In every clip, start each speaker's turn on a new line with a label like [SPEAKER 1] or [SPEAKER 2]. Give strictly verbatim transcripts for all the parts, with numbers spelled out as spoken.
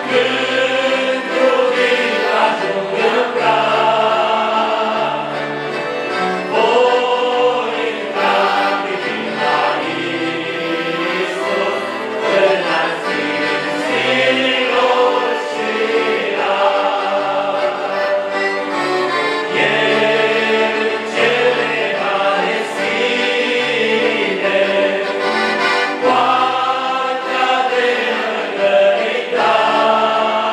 [SPEAKER 1] Poarta de mărgăritat.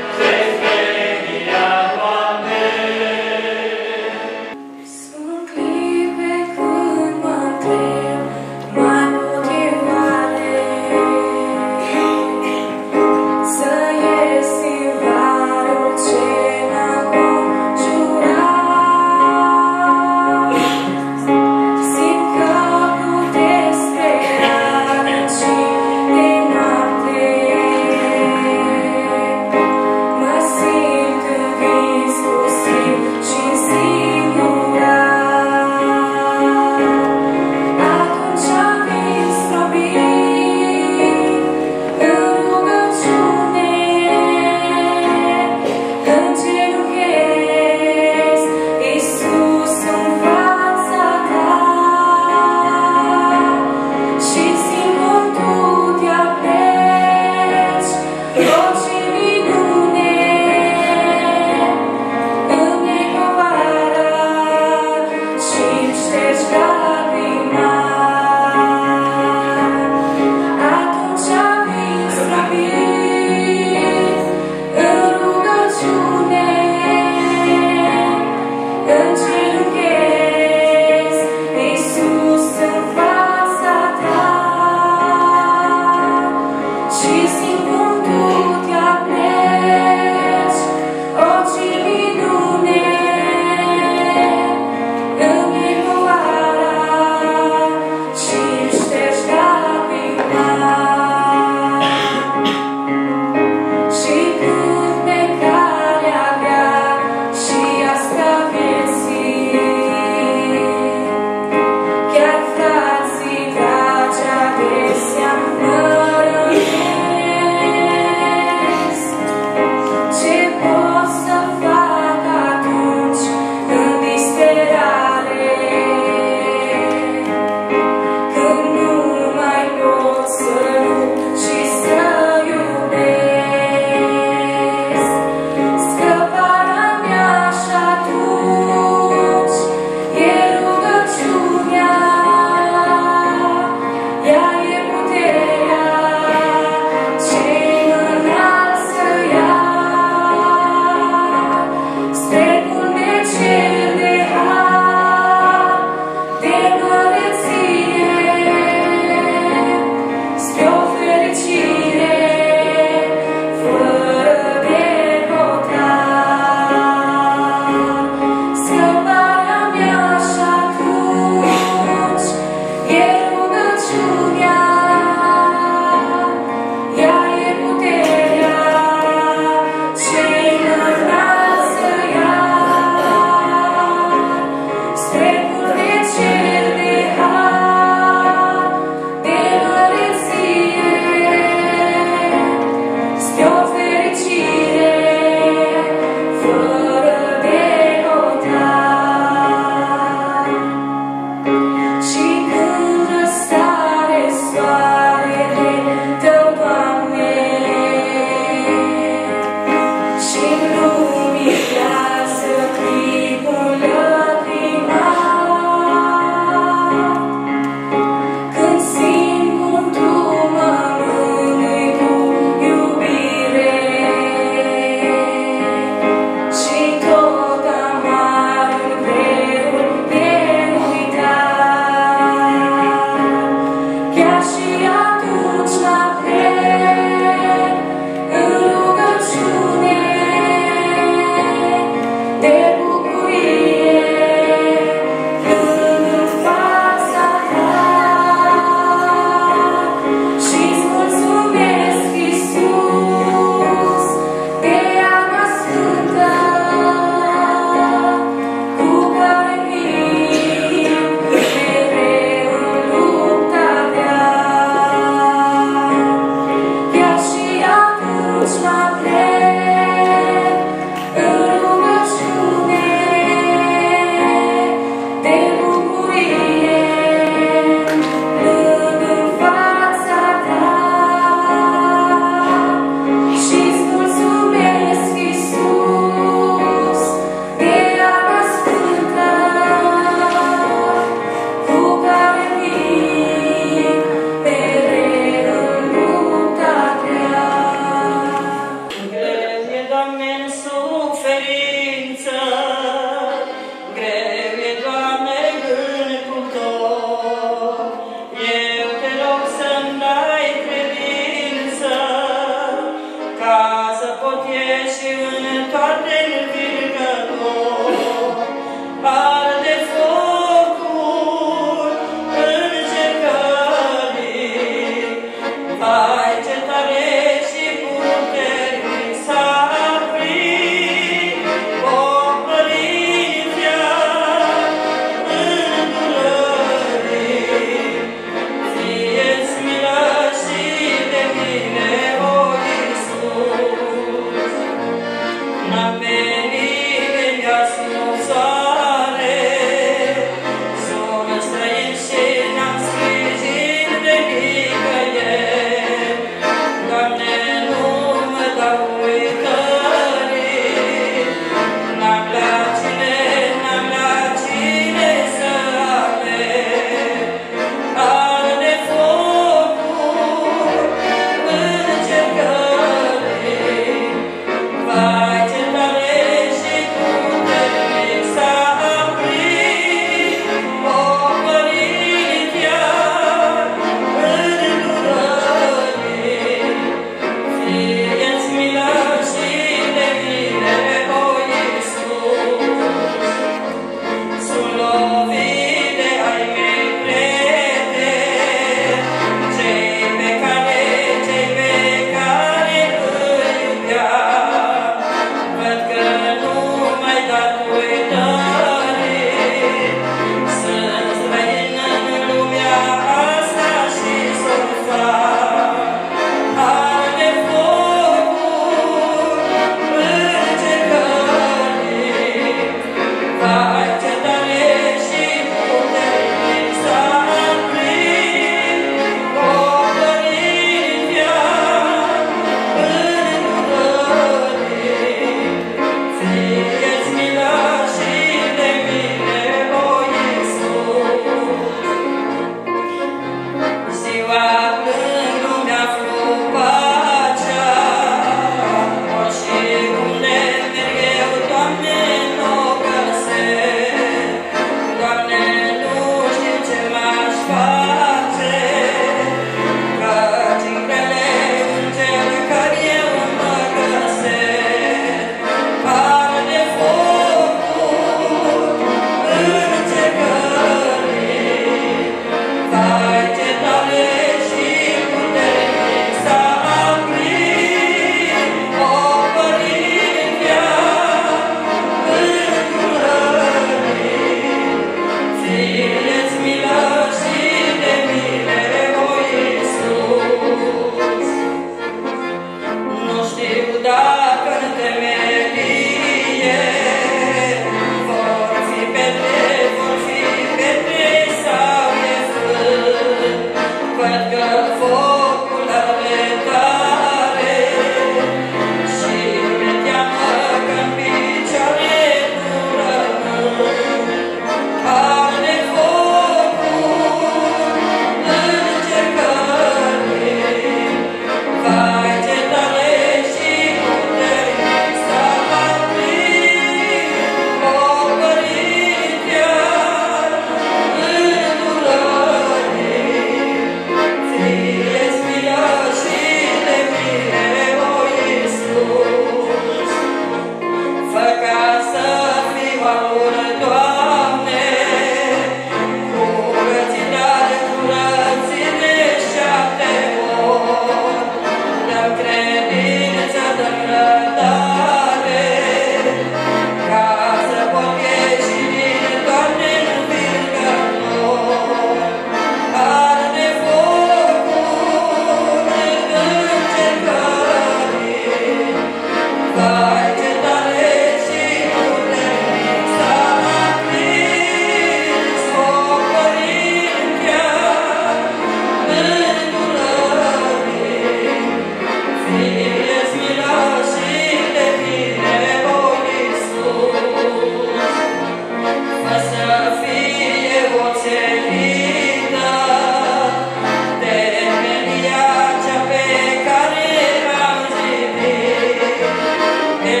[SPEAKER 1] Amen.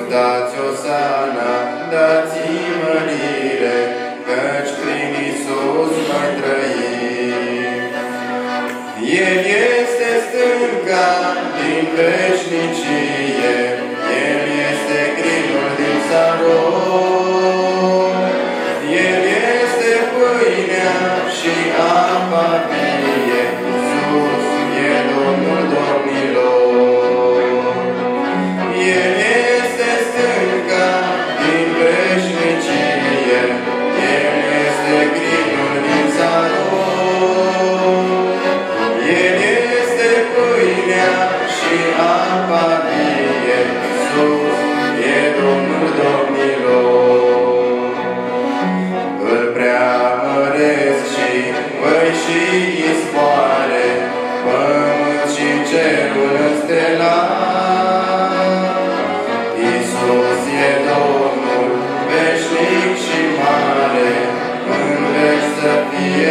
[SPEAKER 1] dați osana, dați mărire, căci prin Iisus noi trăim. El este stânca din veșnicie, El este grilul din Saron, El este pâinea și apa vie, Iisus e Domnul domnilor. El este stânca din veșnicie, El este grilul din Saron, El este pâinea și apa vie, Iisus e Domnul domnilor. Îl preamăresc și voi și izvoare, pământ și cerul înstelat. Iisus e Domnul veșnic și mare, în veci să fie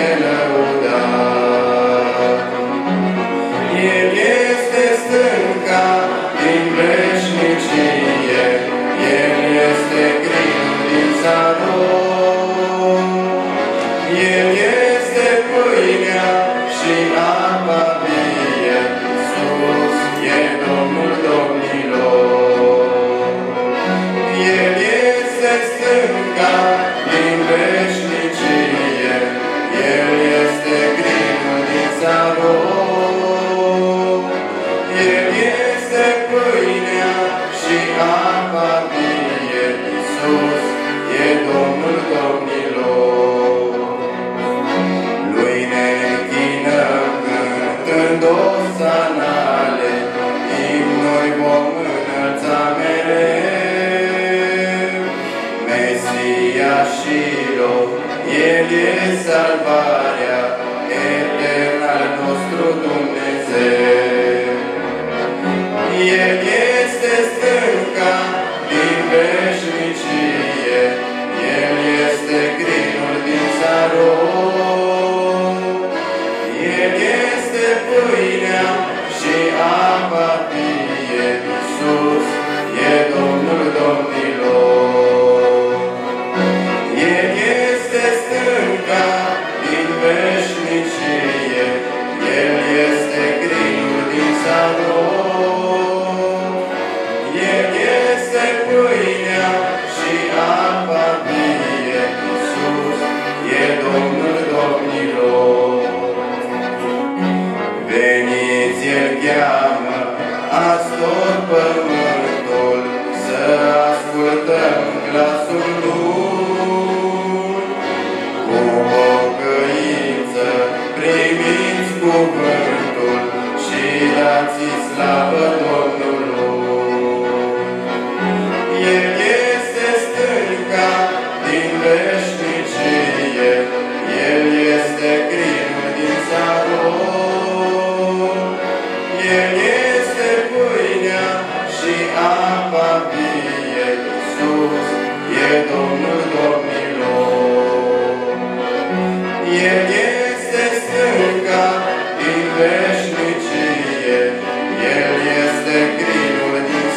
[SPEAKER 1] lăudat. El este stânca din veșnicie, El este grilul din Saron, El este pâinea și apa vie, Iisus e Domnul domnilor. El este stânca din veșnicie, El este grilul din Saron, El este pâinea și apa vie, Iisus e Domnul domnilor. Lui ne închinăm cântând osanale, imnuri vom înălța mereu. Mesia Shilo, El e salvarea, etern al nostru Dumnezeu. El este stânca din veșnicie, El este grilul din Saron, El este pâinea și apa vie, Iisus e Domnul domnilor. El este stânca din veșnicie, El este grilul din Saron, El este pâinea și apa vie, Iisus e Domnul domnilor. Veniți, El cheamă azi tot pământul, să ascultăm glasul Lui. Cu pocăință primiți cuvântul și dați slavă Domnului. El este stânca din veșnicie, El este grilul din Saron, El este pâinea și apa vie, Iisus e Domnul domnilor. El este stânca din veșnicie, El este grilul din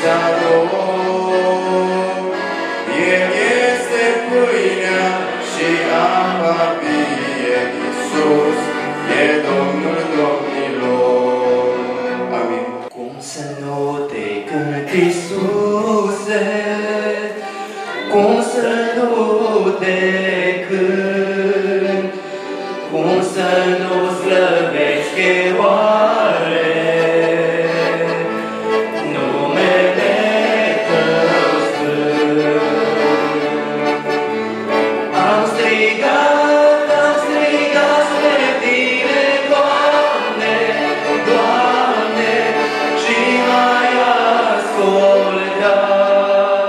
[SPEAKER 1] Saron, El este pâinea și apa vie, Iisus e Domnul domnilor. Amin.
[SPEAKER 2] Cum să nu te cânt, Iisuse, cum să nu te cânt, cum să nu slăvești cheoare numele Tău sfânt. Am strigat, am strigat spre Tine, Doamne, Doamne, și m-ai ascultat.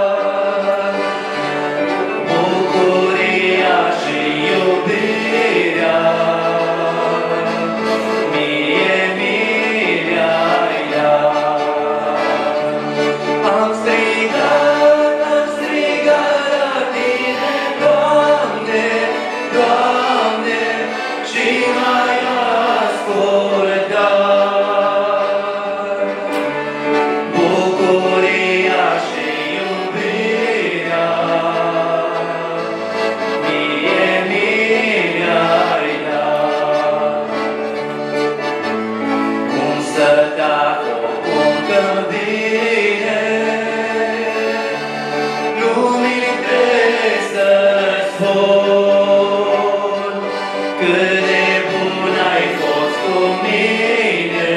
[SPEAKER 2] spun cât de bun ai fost cu mine,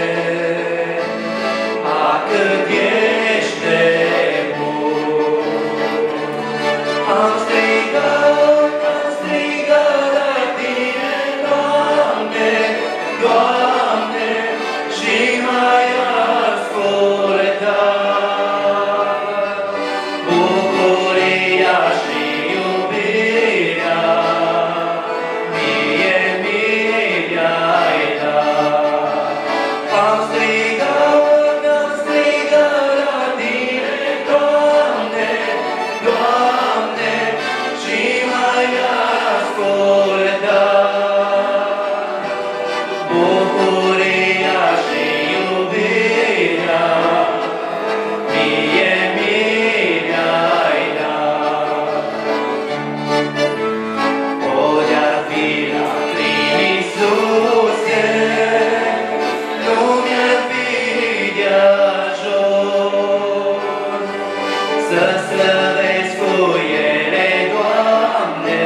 [SPEAKER 2] a cât ești de bun. Am strigat, am strigat la tine, Doamne, Doamne, și m-ai ascultat. Bucuria și iubirea mie, mi-ai dat. Am strigat, am strigat la tine, Doamne, Doamne, și m-ai ascultat. Bucuria și iubirea mie, mi-ai dat. O, de-ar fi lacrimi, Iisuse, nu mi-ar fi de ajuns să slăvesc cu ele, Doamne,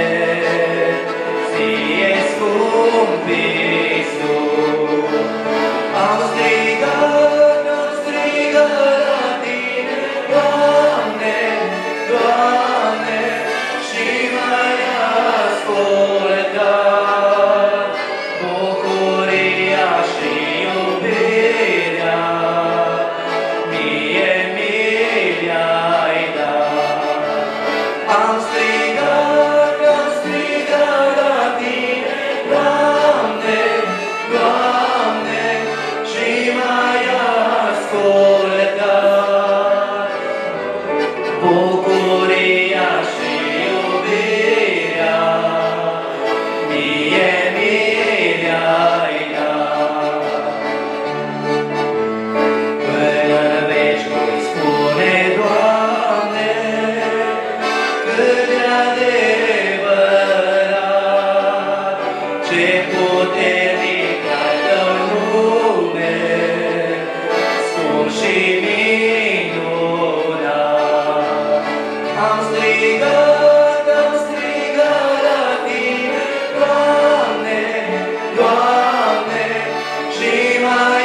[SPEAKER 2] ție scump Iisus. Am strigat, am strigat la tine, Doamne, Doamne, și m-ai ascultat. Bucuria și iubirea mie, mi-ai dat. Am strigat, am strigat la tine, Doamne, Doamne, și m-ai ascultat. Bucuria și iubirea mie, mi-ai dat. Până în veci voi spune, Doamne, cât de adevărat, ce puternic ai Tău nume, scump și minunat. Am strigat, am strigat la tine, Doamne, Doamne, și m-ai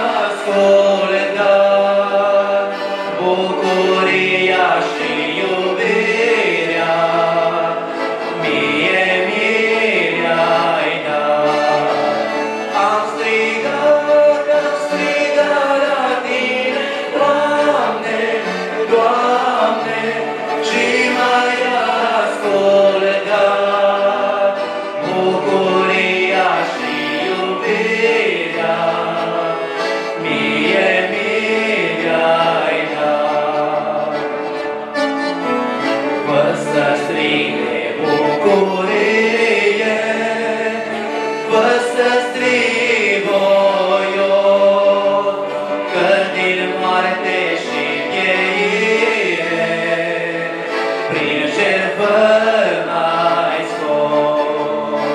[SPEAKER 2] ascultat. Bucuria și iubirea mie, mi-ai dat. Am strigat, am strigat la tine, Doamne, Doamne, și m-ai ascultat. Bucuria și iubirea mie, mi-ai dat. Vă să strig de bucurie, vă să strig voios, că din moarte și pieire, prin jertfă m-ai scos.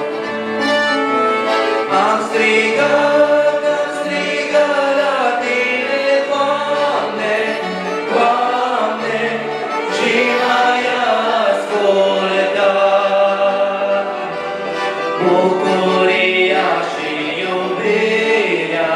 [SPEAKER 2] Am strigat, am strigat la tine, Doamne, Doamne, și m-ai ascultat. Bucuria și iubirea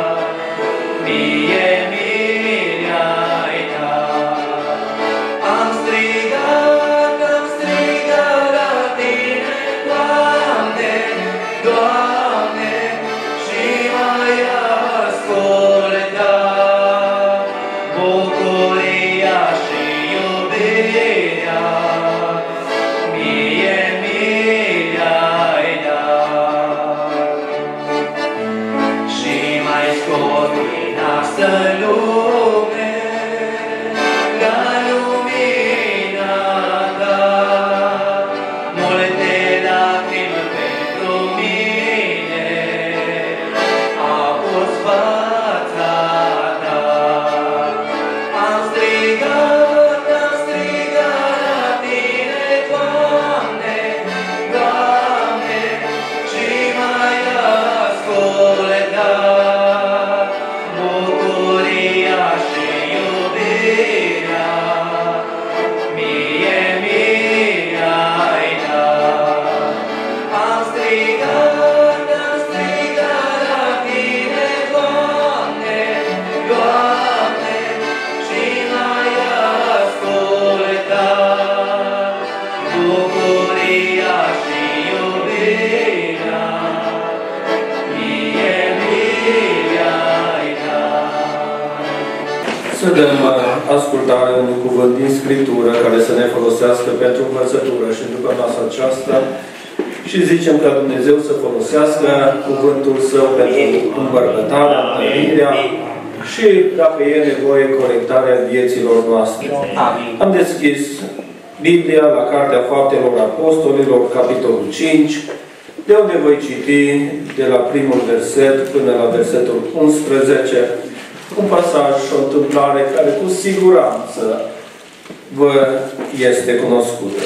[SPEAKER 2] mie, mi-ai dat. Am strigat, am strigat la tine, Doamne, Doamne, și m-ai ascultat. Bucuria și iubirea mie, mi-ai dat.
[SPEAKER 3] Să dăm ascultare unui cuvânt din Scriptură care să ne folosească pentru învățătură și după masa aceasta și zicem ca Dumnezeu să folosească cuvântul Său pentru îmbărbătarea, întărirea și, dacă e nevoie, corectarea vieților noastre. Amin. Am deschis Biblia la Cartea Faptelor Apostolilor, capitolul cinci, de unde voi citi de la primul verset până la versetul unsprezece, un pasaj și o întâmplare care cu siguranță vă este cunoscută.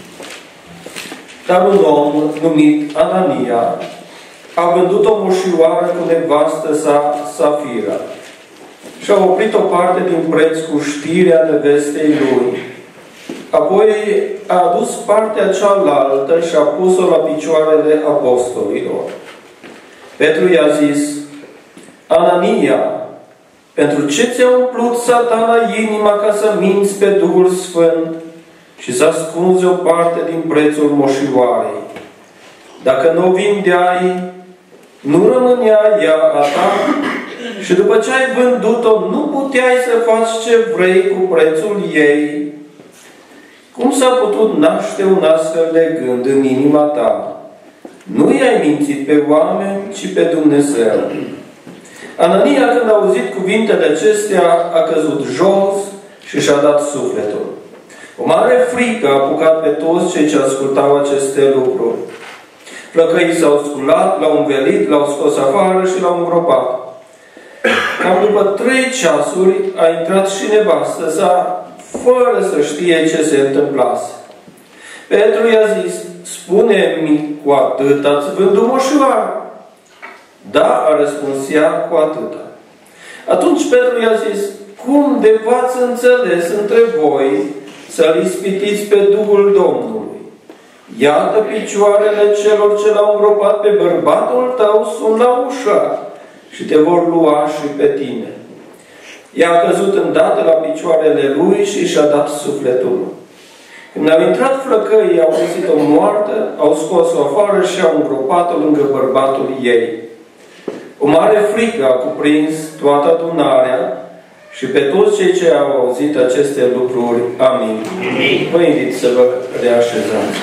[SPEAKER 3] Dar un om numit Anania a vândut o moșioară cu nevastă sa, Safira, și a oprit o parte din preț cu știrea nevestei lui. Apoi a adus partea cealaltă și a pus-o la picioarele apostolilor. Petru i-a zis: Anania, pentru ce ți-a umplut Satana inima ca să minți pe Duhul Sfânt și să ascunzi o parte din prețul moșioarei? Dacă nu o vindeai, nu rămânea ea a ta? Și după ce ai vândut-o, nu puteai să faci ce vrei cu prețul ei? Cum s-a putut naște un astfel de gând în inima ta? Nu i-ai mințit pe oameni, ci pe Dumnezeu. Anania, când a auzit cuvintele acestea, a căzut jos și și-a dat sufletul. O mare frică a apucat pe toți cei ce ascultau aceste lucruri. Flăcăii s-au sculat, l-au învelit, l-au scos afară și l-au îngropat. Cam după trei ceasuri a intrat și nevastă sa, fără să știe ce se întâmplase. Petru i-a zis: spune-mi, cu atât ați vândut moșioara? Da, a răspuns ea, cu atâta. Atunci Petru i-a zis: cum de v-ați înțeles între voi să-L ispitiți pe Duhul Domnului? Iată, picioarele celor ce l-au îngropat pe bărbatul tău sunt la ușă și te vor lua și pe tine. Ea a căzut îndată la picioarele lui și și-a dat sufletul. Când au intrat flăcăii, au găsit-o moartă, au scos-o afară și au îngropat-o lângă bărbatul ei. O mare frică a cuprins toată adunarea și pe toți cei ce au auzit aceste lucruri. Amin. Amin. Vă invit să vă reașezați.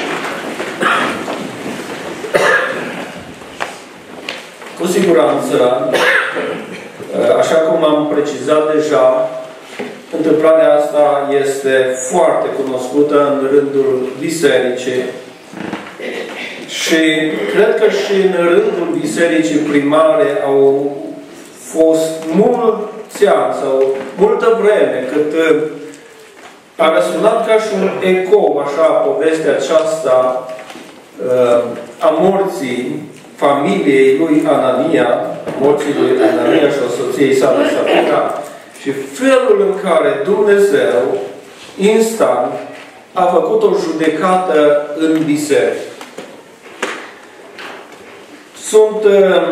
[SPEAKER 3] Cu siguranță, așa cum am precizat deja, întâmplarea asta este foarte cunoscută în rândul bisericii și cred că și în rândul bisericii primare au fost mulți ani sau multă vreme cât a răsunat ca și un ecou, așa, povestea aceasta a morții familiei lui Anania, morții lui Anania și a soției sale Safira, și felul în care Dumnezeu, instant, a făcut o judecată în biserică. Sunt uh,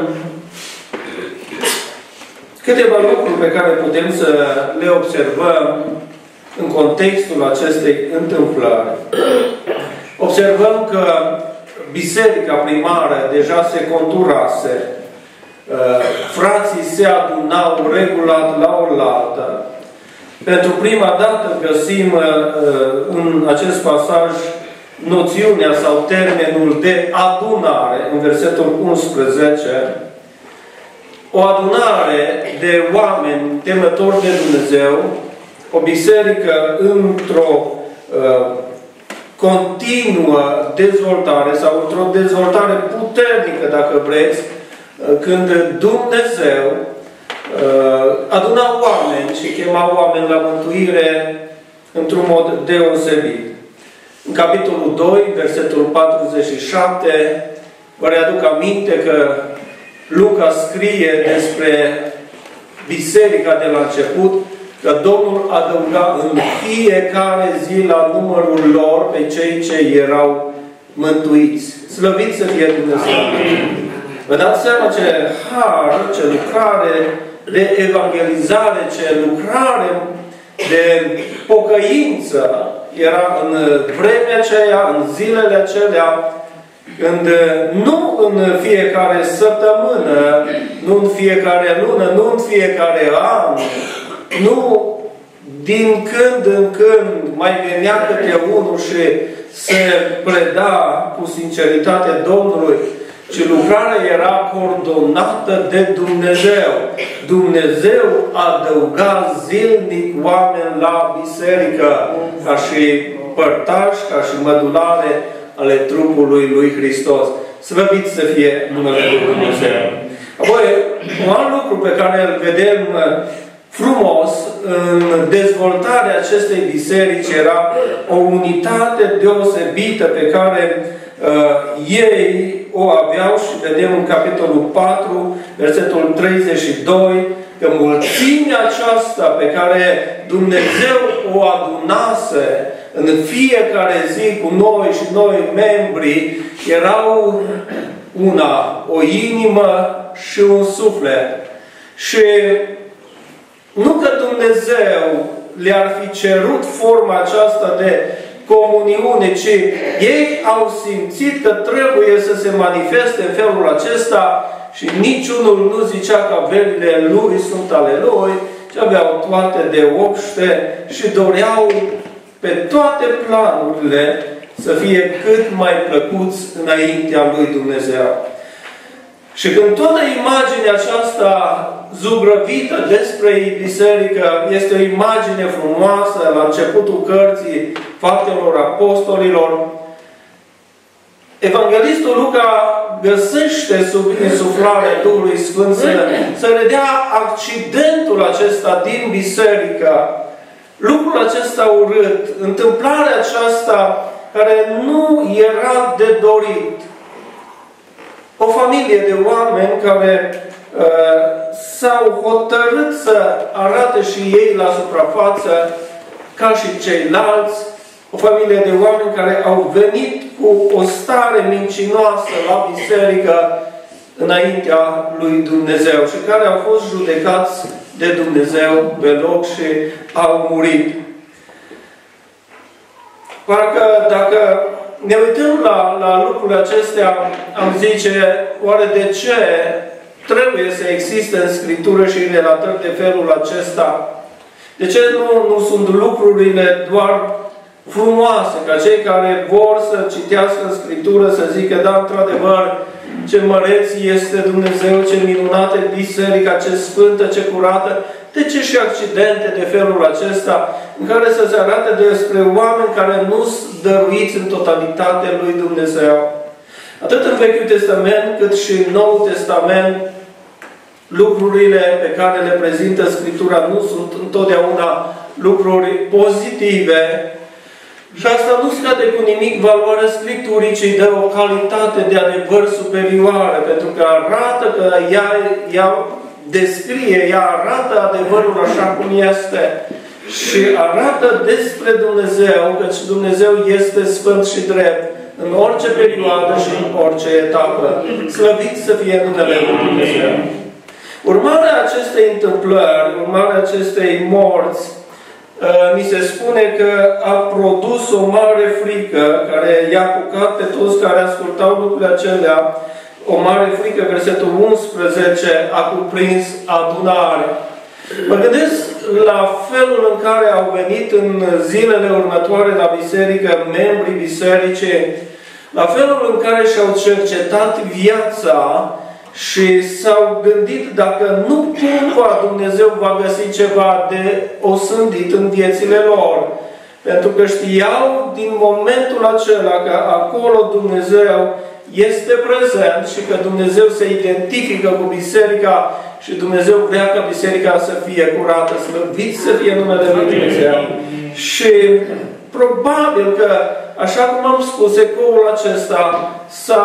[SPEAKER 3] câteva lucruri pe care putem să le observăm în contextul acestei întâmplări. Observăm că biserica primară deja se conturase, frații se adunau regulat la oaltă. Pentru prima dată găsim în acest pasaj noțiunea sau termenul de adunare, în versetul unsprezece, o adunare de oameni temători de Dumnezeu, o biserică într-o uh, continuă dezvoltare sau într-o dezvoltare puternică, dacă vreți, când Dumnezeu uh, aduna oameni și chema oameni la mântuire într-un mod deosebit. În capitolul doi, versetul patruzeci și șapte, vă readuc aminte că Luca scrie despre biserica de la început, că Domnul adăuga în fiecare zi la numărul lor pe cei ce erau mântuiți. Slăvit să fie Dumnezeu! Vă dați seama ce har, ce lucrare de evangelizare, ce lucrare de pocăință era în vremea aceea, în zilele acelea, când nu în fiecare săptămână, nu în fiecare lună, nu în fiecare an, nu din când în când mai venea câte unul și se preda cu sinceritate Domnului, ci lucrarea era coordonată de Dumnezeu. Dumnezeu adăuga zilnic oameni la biserică, ca și părtași, ca și mădulare ale trupului lui Hristos. Slăvit să fie numele lui Dumnezeu. Apoi, un alt lucru pe care îl vedem frumos în dezvoltarea acestei biserici era o unitate deosebită pe care uh, ei o aveau și vedem în capitolul patru, versetul treizeci și doi, că mulțimea aceasta pe care Dumnezeu o adunase în fiecare zi cu noi și noi membri, erau una, o inimă și un suflet. Și nu că Dumnezeu le-ar fi cerut forma aceasta de comuniune, ci ei au simțit că trebuie să se manifeste în felul acesta și niciunul nu zicea că averile lui sunt ale lui, ci aveau toate de obște și doreau pe toate planurile să fie cât mai plăcuți înaintea lui Dumnezeu. Și când toată imaginea aceasta zugrăvită despre biserică este o imagine frumoasă la începutul cărții Faptelor Apostolilor, Evanghelistul Luca găsește sub insuflarea Duhului Sfânt să, să redea accidentul acesta din biserică, lucrul acesta urât, întâmplarea aceasta care nu era de dorit. O familie de oameni care uh, s-au hotărât să arate și ei la suprafață ca și ceilalți, o familie de oameni care au venit cu o stare mincinoasă la biserică înaintea lui Dumnezeu și care au fost judecați de Dumnezeu pe loc și au murit. Parcă dacă ne uităm la, la lucrurile acestea, am zice, oare de ce trebuie să existe în Scriptură și relatări de felul acesta? De ce nu, nu sunt lucrurile doar frumoase, ca cei care vor să citească în Scriptură, să zică, da, într-adevăr, ce măreț este Dumnezeu, ce minunată e biserica, ce sfântă, ce curată. De ce și accidente de felul acesta, în care să se arate despre oameni care nu sunt dăruiți în totalitate lui Dumnezeu? Atât în Vechiul Testament, cât și în Noul Testament, lucrurile pe care le prezintă Scriptura nu sunt întotdeauna lucruri pozitive. Și asta nu scade cu nimic valoarea Scripturii, ci dă o calitate de adevăr superioară, pentru că arată că ea, ea descrie, ea arată adevărul așa cum este și arată despre Dumnezeu, căci Dumnezeu este sfânt și drept în orice perioadă și în orice etapă. Slăvit să fie numele lui Dumnezeu. Urmarea acestei întâmplări, urmarea acestei morți, mi se spune că a produs o mare frică care i-a apucat pe toți care ascultau lucrurile acelea. O mare frică, versetul unsprezece, a cuprins adunarea. Mă gândesc la felul în care au venit în zilele următoare la biserică membrii bisericii, la felul în care și-au cercetat viața și s-au gândit dacă nu cumva Dumnezeu va găsi ceva de osândit în viețile lor. Pentru că știau din momentul acela că acolo Dumnezeu este prezent și că Dumnezeu se identifică cu biserica și Dumnezeu vrea ca biserica să fie curată, slăvit să fie numele lui Dumnezeu. Și probabil că, așa cum am spus, ecoul acesta s-a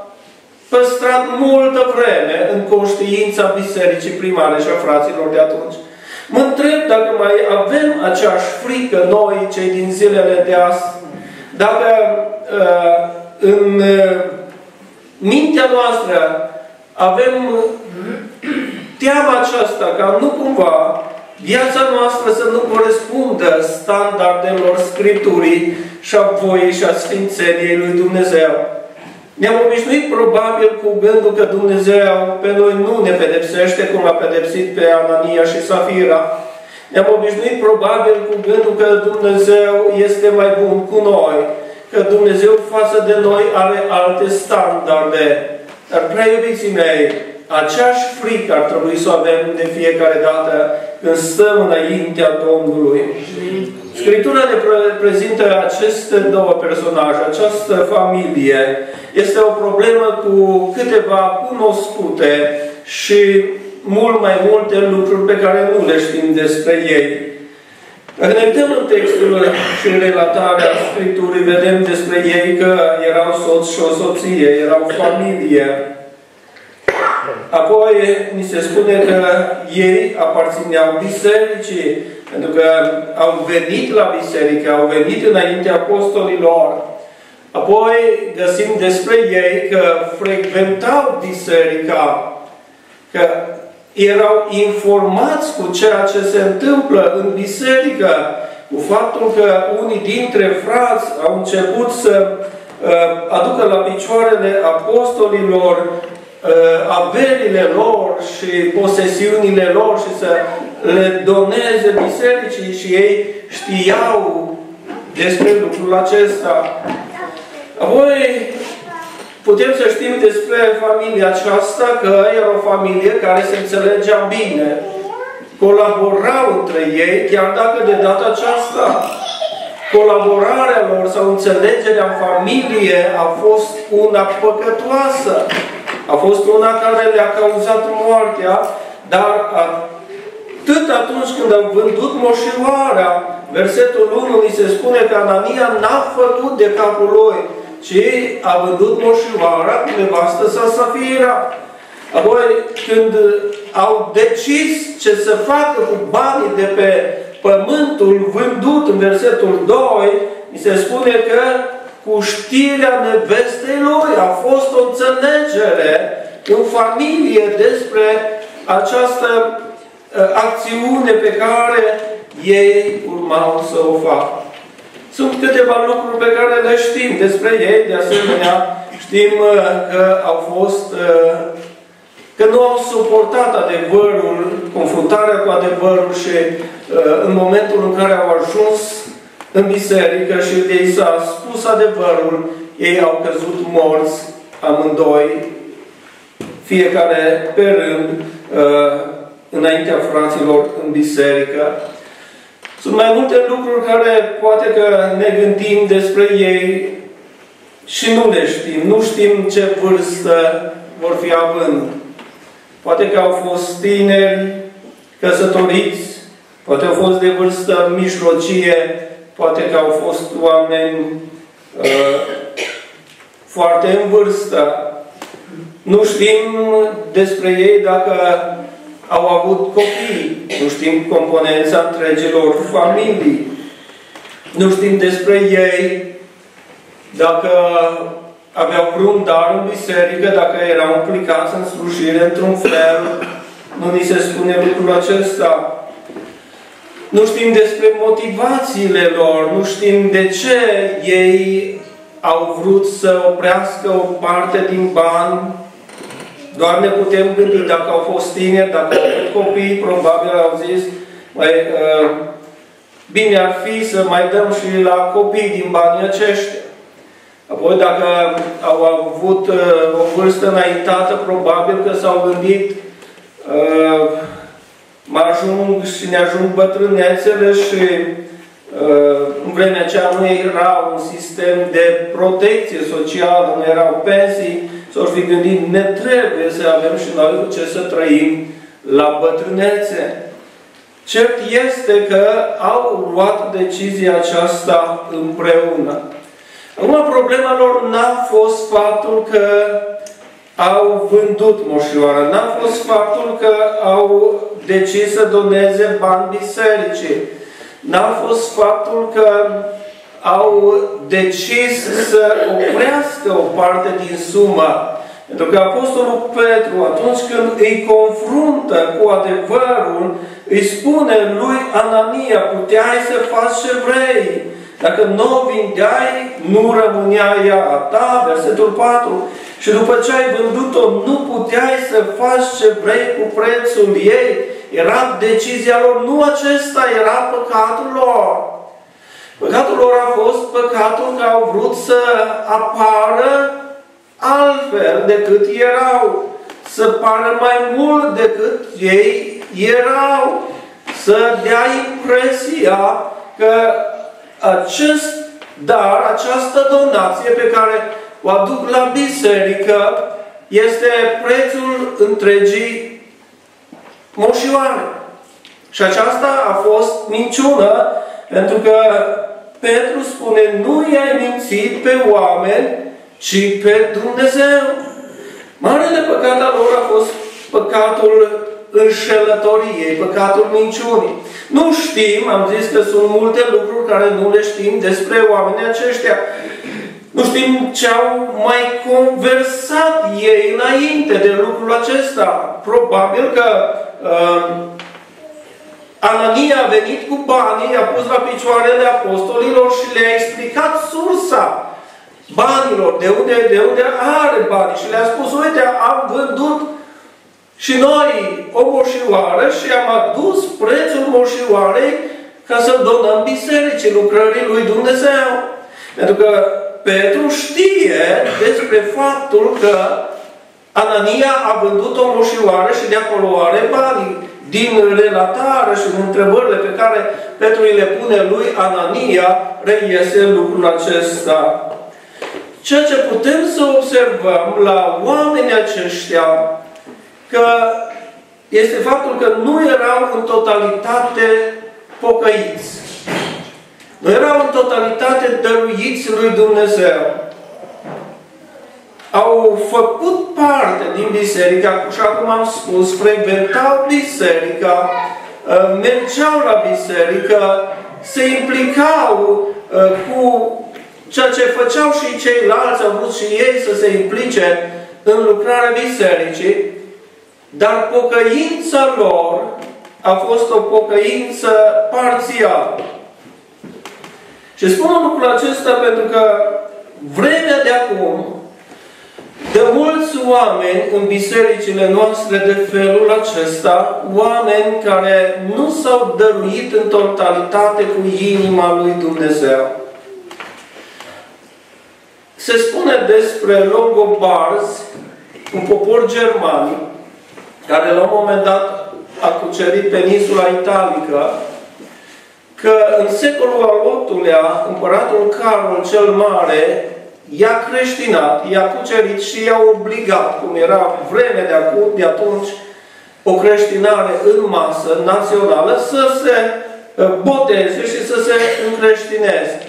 [SPEAKER 3] păstrat multă vreme în conștiința bisericii primare și a fraților de atunci. Mă întreb dacă mai avem aceeași frică noi, cei din zilele de azi, dacă uh, în uh, mintea noastră avem teama aceasta ca nu cumva viața noastră să nu corespundă standardelor Scripturii și a voii și a sfințeniei lui Dumnezeu. Ne-am obișnuit probabil cu gândul că Dumnezeu pe noi nu ne pedepsește cum a pedepsit pe Anania și Safira. Ne-am obișnuit probabil cu gândul că Dumnezeu este mai bun cu noi, că Dumnezeu față de noi are alte standarde. Dar, prea iubiții mei, aceeași frică ar trebui să o avem de fiecare dată când stăm înaintea Domnului. Scriptura ne prezintă aceste două personaje, această familie. Este o problemă cu câteva cunoscute și mult mai multe lucruri pe care nu le știm despre ei. Dacă ne uităm în textul și în relatarea Scripturii, vedem despre ei că erau soț și o soție, erau familie. Apoi ni se spune că ei aparțineau bisericii, pentru că au venit la biserică, au venit înaintea apostolilor. Apoi găsim despre ei că frecventau biserica, că erau informați cu ceea ce se întâmplă în biserică, cu faptul că unii dintre frați au început să uh, aducă la picioarele apostolilor uh, averile lor și posesiunile lor și să le doneze bisericii și ei știau despre lucrul acesta. Apoi putem să știm despre familia aceasta că era o familie care se înțelegea bine, colaborau între ei, chiar dacă de data aceasta colaborarea lor sau înțelegerea în familie a fost una păcătoasă, a fost una care le-a cauzat moartea, dar atât atunci când au vândut moșioara, versetul unu ni se spune că Anania n-a făcut de capul lui, ci a vândut moșioara cu nevastă sa Safira. Apoi, când au decis ce să facă cu banii de pe pământul vândut în versetul doi, mi se spune că cu știrea nevestei lui a fost o înțelegere în familie despre această uh, acțiune pe care ei urmau să o facă. Sunt câteva lucruri pe care le știm despre ei, de asemenea știm că au fost, că nu au suportat adevărul, confruntarea cu adevărul și în momentul în care au ajuns în biserică și ei s-a spus adevărul, ei au căzut morți amândoi, fiecare pe rând, înaintea fraților în biserică. Sunt mai multe lucruri care poate că ne gândim despre ei și nu le știm. Nu știm ce vârstă vor fi având. Poate că au fost tineri, căsătoriți, poate au fost de vârstă mijlocie, poate că au fost oameni uh, foarte în vârstă. Nu știm despre ei dacă au avut copii, nu știm componența întregilor familii, nu știm despre ei dacă aveau vreun dar în biserică, dacă erau implicați în slujire într-un fel, nu ni se spune lucrul acesta. Nu știm despre motivațiile lor, nu știm de ce ei au vrut să oprească o parte din bani. Doar ne putem gândi dacă au fost tineri, dacă au fost copii, probabil au zis, mai, uh, bine ar fi să mai dăm și la copii din banii aceștia. Apoi dacă au avut uh, o vârstă înaintată, probabil că s-au gândit uh, mă ajung și ne ajung bătrânețele și uh, în vremea aceea nu era un sistem de protecție socială, nu erau pensii, s-au fi gândit, ne trebuie să avem și noi cu ce să trăim la bătrânețe. Cert este că au luat decizia aceasta împreună. Acum, problema lor n-a fost faptul că au vândut moșioara, n-a fost faptul că au decis să doneze bani bisericii, n-a fost faptul că au decis să oprească o parte din sumă. Pentru că Apostolul Petru, atunci când îi confruntă cu adevărul, îi spune lui Anania, puteai să faci ce vrei. Dacă nu o vindeai, nu rămânea ea a ta, versetul patru. Și după ce ai vândut-o, nu puteai să faci ce vrei cu prețul ei. Era decizia lor, nu acesta era păcatul lor. Păcatul lor a fost păcatul că au vrut să apară altfel decât erau, să pară mai mult decât ei erau, să dea impresia că acest dar, această donație pe care o aduc la biserică, este prețul întregii moșioare. Și aceasta a fost minciună, pentru că Petru spune, nu i-ai mințit pe oameni, ci pe Dumnezeu. Marele păcat al lor a fost păcatul înșelătoriei, păcatul minciunii. Nu știm, am zis că sunt multe lucruri care nu le știm despre oamenii aceștia. Nu știm ce au mai conversat ei înainte de lucrul acesta. Probabil că uh, Anania a venit cu banii, i-a pus la picioarele apostolilor și le-a explicat sursa banilor, de unde, de unde are bani. Și le-a spus, uite, am vândut și noi o moșioară și am adus prețul moșioarei ca să donăm bisericii, lucrării lui Dumnezeu. Pentru că Petru știe despre faptul că Anania a vândut o moșioară și de acolo are banii. Din relatare și din întrebările pe care Petru îi le pune lui Anania, reiese lucrul acesta. Ceea ce putem să observăm la oamenii aceștia, că este faptul că nu erau în totalitate pocăiți. Nu erau în totalitate dăruiți lui Dumnezeu. Au făcut parte din biserică, așa cum am spus, frecventau biserica, mergeau la biserică, se implicau cu ceea ce făceau și ceilalți, au vrut și ei să se implice în lucrarea bisericii, dar pocăința lor a fost o pocăință parțială. Și spun lucrul acesta pentru că vremea de acum, de mulți oameni în bisericile noastre de felul acesta, oameni care nu s-au dăruit în totalitate cu inima lui Dumnezeu. Se spune despre longobarzi, un popor germanic, care la un moment dat a cucerit peninsula italică, că în secolul al optulea, împăratul Carol cel Mare i-a creștinat, i-a cucerit și i-a obligat, cum era vremea de, acum, de atunci, o creștinare în masă națională, să se boteze și să se încreștineze.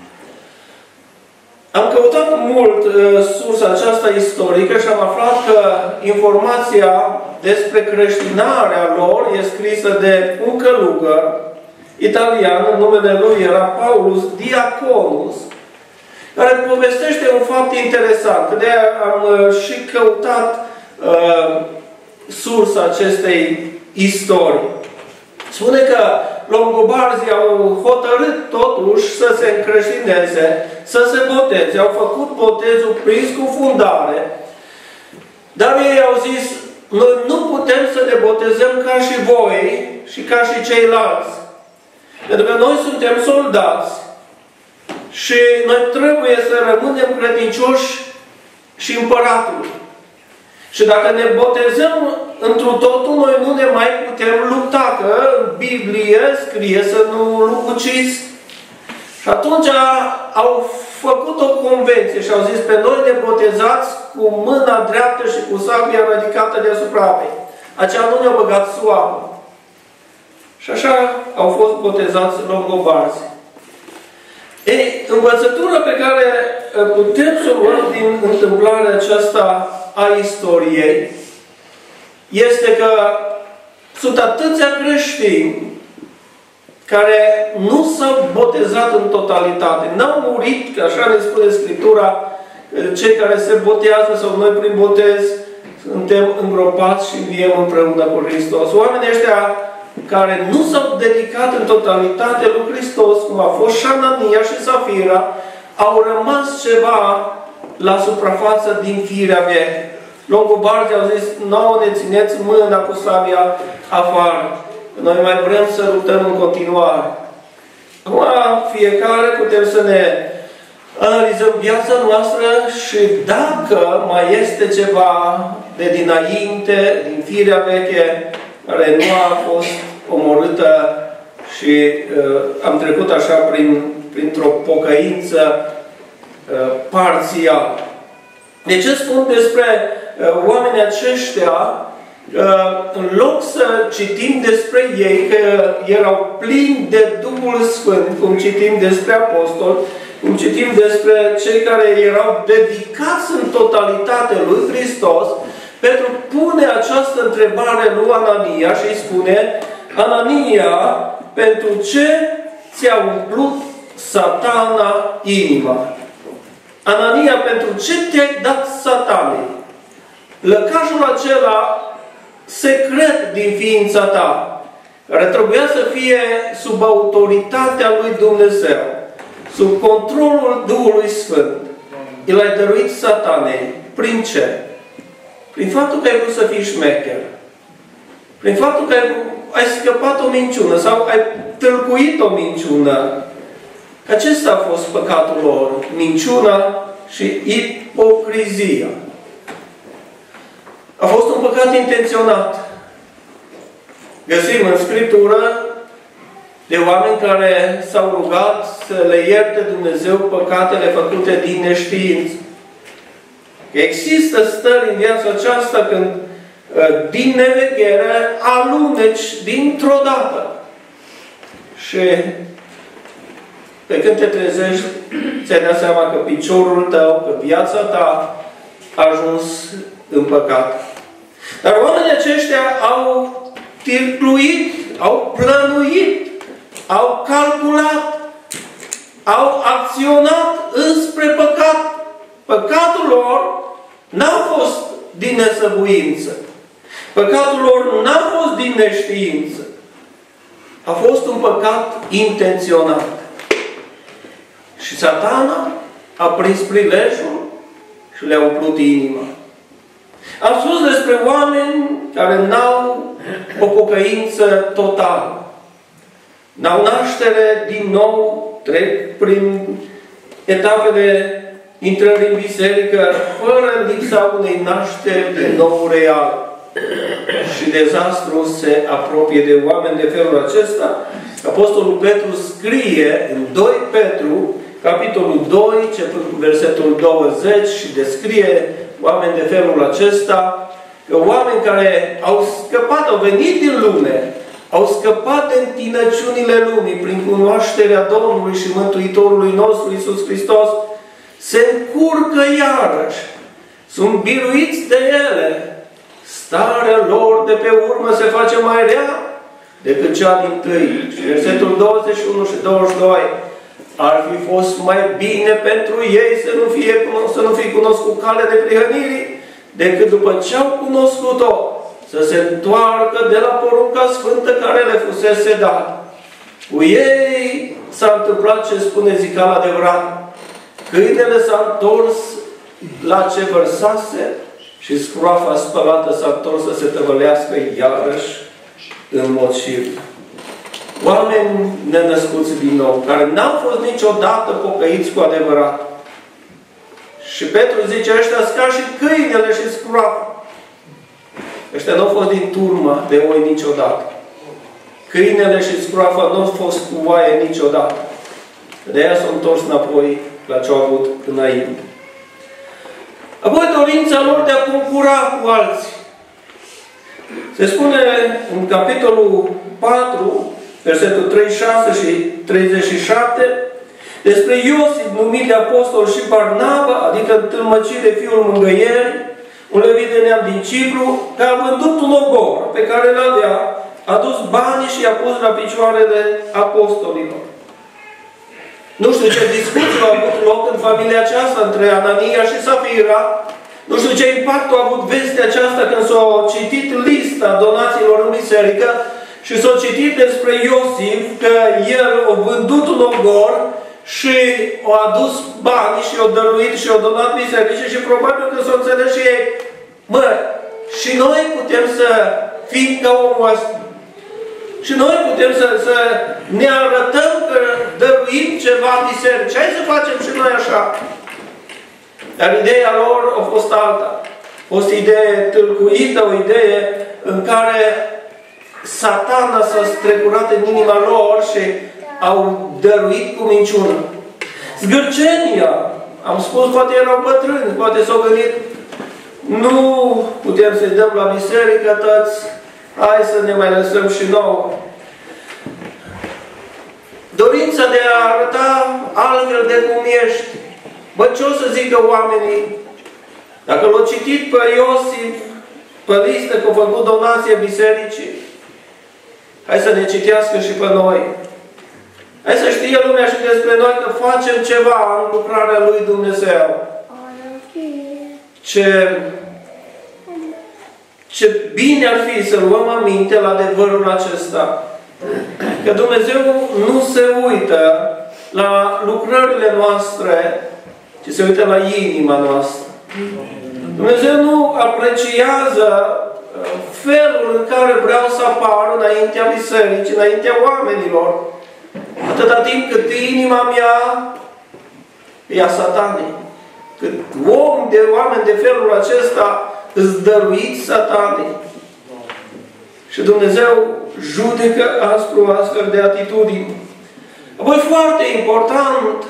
[SPEAKER 3] Am căutat mult uh, sursa aceasta istorică și am aflat că informația despre creștinarea lor e scrisă de un călugăr italian, numele lui era Paulus Diaconus, care povestește un fapt interesant. De am uh, și căutat uh, sursa acestei istorii. Spune că longobarzii au hotărât totuși să se încreștineze, să se boteze. Au făcut botezul prin scufundare. Dar ei au zis, noi nu putem să ne botezăm ca și voi și ca și ceilalți. Pentru că noi suntem soldați și noi trebuie să rămânem credincioși și împăratului. Și dacă ne botezăm întru totul, noi nu ne mai putem lupta, că în Biblie scrie să nu ucizi. Și atunci au făcut o convenție și au zis, pe noi ne botezați cu mâna dreaptă și cu sabia ridicată deasupra apei. Aceea nu ne-au băgat sub apă. Și așa au fost botezați longobarzi. Ei, învățătura pe care putem să o luăm din întâmplarea aceasta a istoriei este că sunt atâția creștini care nu s-au botezat în totalitate. N-au murit, că așa ne spune Scriptura, cei care se botează sau noi prin botez suntem îngropați și înviem împreună cu Hristos. Oamenii ăștia care nu s-au dedicat în totalitate lui Hristos, cum a fost și Anania și Safira, au rămas ceva la suprafață din firea veche. longobarzi au zis, nouă ne țineți mâna cu sabia afară. Noi mai vrem să luptăm în continuare. Acum, fiecare putem să ne analizăm viața noastră și dacă mai este ceva de dinainte, din firea veche, care nu a fost omorâtă și uh, am trecut așa prin, printr-o pocăință uh, parțială. De ce spun despre uh, oamenii aceștia? Uh, în loc să citim despre ei că erau plini de Duhul Sfânt, cum citim despre apostoli, cum citim despre cei care erau dedicați în totalitate lui Hristos, Petru pune această întrebare lui Anania și îi spune: Anania, pentru ce ți-a umplut Satana inima? Anania, pentru ce te-ai dat Satanei? Lăcașul acela secret din ființa ta, care trebuia să fie sub autoritatea lui Dumnezeu, sub controlul Duhului Sfânt, el ai dăruit Satanei. Prin ce? Prin faptul că ai vrut să fii șmecher. Prin faptul că ai, ai scăpat o minciună sau ai tâlcuit o minciună. Acesta a fost păcatul lor. Minciuna și ipocrizia. A fost un păcat intenționat. Găsim în Scriptură de oameni care s-au rugat să le ierte Dumnezeu păcatele făcute din neștiință. Există stări în viața aceasta când din neveghere aluneci dintr-o dată. Și pe când te trezești, ți-ai dat seama că piciorul tău, că viața ta a ajuns în păcat. Dar oamenii aceștia au tircluit, au plănuit, au calculat, au acționat înspre păcat. Păcatul lor n-a fost din nesăbuință. Păcatul lor n-a fost din neștiință. A fost un păcat intenționat. Și Satana a prins prilejul și le-a umplut inima. Am spus despre oameni care n-au o pocăință totală. N-au naștere din nou, trec prin etapele intrării în biserică fără lipsa unei nașteri din nou real. Și dezastru se apropie de oameni de felul acesta. Apostolul Petru scrie în doi Petru, capitolul doi, începând cu versetul douăzeci, și descrie oameni de felul acesta, că oameni care au scăpat, au venit din lume, au scăpat de întinăciunile lumii prin cunoașterea Domnului și Mântuitorului nostru Iisus Hristos, se încurcă iarăși, sunt biruiți de ele. Starea lor de pe urmă se face mai rea decât cea dintâi. Și versetul douăzeci și unu și douăzeci și doi. Ar fi fost mai bine pentru ei să nu fie, să nu fie cunoscut calea de prihănirii, decât după ce au cunoscut-o, să se întoarcă de la porunca sfântă care le fusese dată. Cu ei s-a întâmplat ce spune Zical adevărat. Câinele s-a întors la ce vărsase și scroafa spălată s-a întors să se tăvălească iarăși în mod șir. Oameni nenăscuți din nou, care n-au fost niciodată pocăiți cu adevărat. Și Petru zice, ăștia sunt ca și câinele și scroafa. Ăștia nu au fost din turma de oi niciodată. Câinele și scroafa nu au fost cu oaie niciodată. De aia s-au întors înapoi la ce au avut înainte. Apoi dorința lor de a concura cu alții. Se spune în capitolul patru, versetul treizeci și șase și treizeci și șapte, despre Iosif, numit de apostol și Barnaba, adică în tâlmăcire fiul mângăierii, un levit de neam din Cipru, că a vândut un ogor pe care l-avea, a dus banii și i-a pus la picioarele apostolilor. Nu știu ce discuții au avut loc în familia aceasta între Anania și Safira. Nu știu ce impact a avut vestea aceasta când s-a citit lista donațiilor în biserică și s-a citit despre Iosif că el a vândut un ogor și a adus bani și a dăruit și a donat bisericii și probabil că s-a înțeles și ei. Mă, și noi putem să fim ca omul ăsta. Și noi putem să, să ne arătăm că dăruim ceva biserici. Hai să facem și noi așa. Dar ideea lor a fost alta. A fost idee tâlcuită, o idee în care Satana s-a strecurat în inima lor și au dăruit cu minciună. Zgârcenia. Am spus, poate erau bătrâni, poate s-au gândit, nu putem să-i dăm la biserică toți, hai să ne mai lăsăm și nouă. Dorința de a arăta altfel de cum ești. Bă, ce o să zică oamenii? Dacă l-au citit pe Iosif, pe listă că a făcut donație bisericii, hai să ne citească și pe noi. Hai să știe lumea și despre noi că facem ceva în lucrarea lui Dumnezeu. Ce, ce bine ar fi să luăm aminte la adevărul acesta. Că Dumnezeu nu se uită la lucrările noastre, ci se uită la inima noastră. Dumnezeu nu apreciază felul în care vreau să apar înaintea bisericii, înaintea oamenilor. Atâta timp cât inima mea e a Satanei. Cât om de oameni de felul acesta îți dăruiți Satanei. Și Dumnezeu judecă aspru astfel de atitudini. Apoi, foarte important,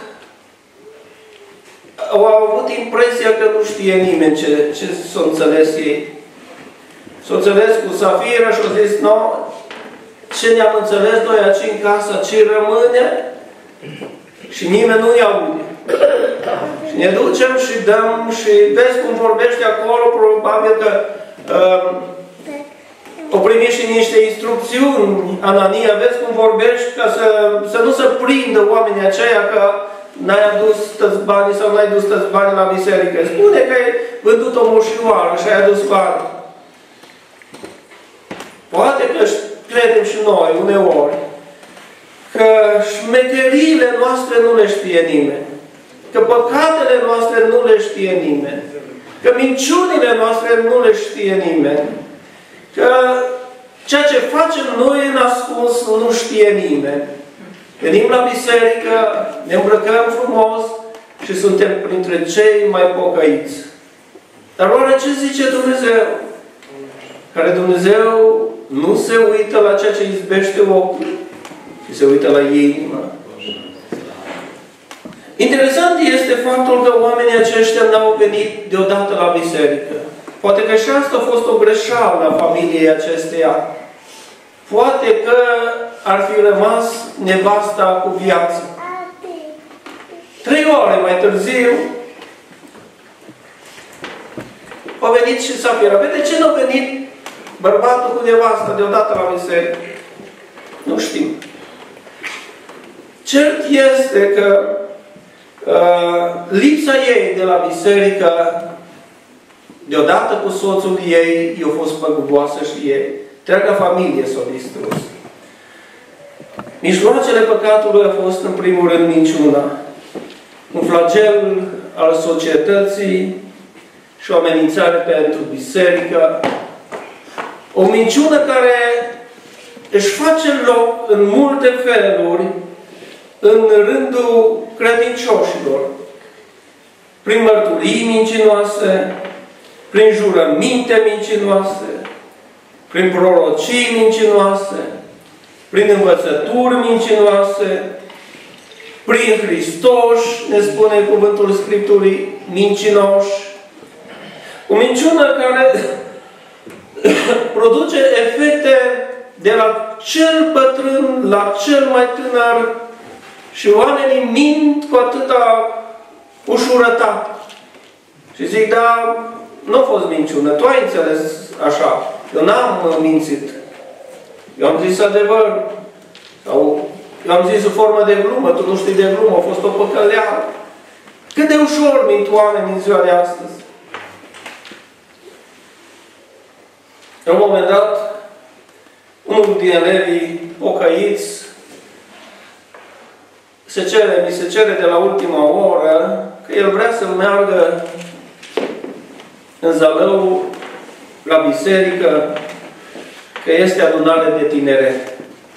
[SPEAKER 3] au avut impresia că nu știe nimeni ce, ce s-o înțeles ei. S-o înțeles cu Safira și au zis, no, ce ne-am înțeles noi aici în casa, ce rămâne și nimeni nu-i aude. Și ne ducem și dăm și vezi cum vorbește acolo, probabil că uh, o primi și niște instrucțiuni, Anania, vezi cum vorbești ca să, să nu se prindă oamenii aceia că n-ai adus tăți banii sau n-ai dus tăți banii la biserică. Spune că ai vândut o moșioară și ai adus bani. Poate că credem și noi, uneori, că șmecheriile noastre nu le știe nimeni. Că păcatele noastre nu le știe nimeni. Că minciunile noastre nu le știe nimeni. Că ceea ce facem noi în ascuns nu știe nimeni. Venim la biserică, ne îmbrăcăm frumos și suntem printre cei mai pocăiți. Dar oare ce zice Dumnezeu? Care Dumnezeu nu se uită la ceea ce izbește ochiul, ci se uită la inimă. Interesant este faptul că oamenii aceștia n-au venit deodată la biserică. Poate că și asta a fost o greșeală a familiei acesteia. Poate că ar fi rămas nevasta cu viață. Trei ore mai târziu a venit și Safira. De ce nu a venit bărbatul cu nevasta deodată la biserică? Nu știm. Cert este că uh, lipsa ei de la biserică, deodată cu soțul ei, i-a fost păguboasă și ei. Întreaga familie s-a distrus. Mijloacele păcatului a fost, în primul rând, minciuna. Un flagel al societății și o amenințare pentru biserică. O minciună care își face loc în multe feluri în rândul credincioșilor. Prin mărturii mincinoase, prin jurăminte mincinoase, prin prorocii mincinoase, prin învățături mincinoase, prin Hristos, ne spune cuvântul Scripturii, mincinoși. O minciună care produce efecte de la cel bătrân la cel mai tânăr și oamenii mint cu atâta ușurătate. Și zic, da, nu a fost minciună, tu ai înțeles așa. Eu n-am mințit. Eu am zis adevăr. Sau eu am zis o formă de glumă, tu nu știi de glumă, a fost o păcăleală. Cât de ușor mint oamenii în ziua de astăzi. La un moment dat, unul din elevii pocăiți se cere, mi se cere de la ultima oră că el vrea să meargă în Zalău la biserică, că este adunare de tineret.